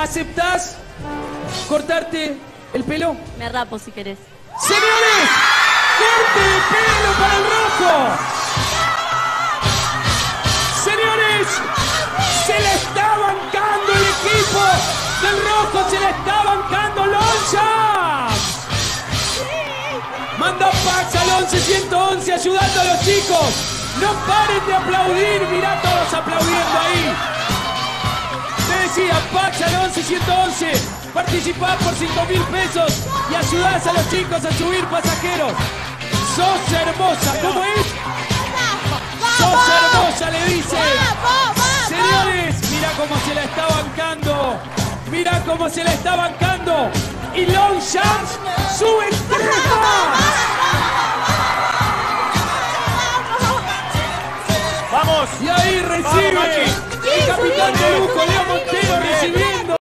¿Aceptás cortarte el pelo? Me rapo si querés. ¡Señores! ¡Corte de pelo para el rojo! ¡Señores! ¡Se le está bancando el equipo del rojo! ¡Se le está bancando Longchamp! Manda Pax al 11-111 ayudando a los chicos. No paren de aplaudir. Mirá todos aplaudiendo ahí. Te decía, Pax al 11-111. Participás por 5.000 pesos y ayudás a los chicos a subir pasajeros. ¡Sos hermosa! ¿Cómo es? ¡Sos hermosa! Le dice. Señores, mira cómo se la está bancando. Mira cómo se la está bancando. Y Longchamp sube 3 más. ¡Vamos! Y ahí recibe el capitán de lujo, Leo Montero, recibiendo.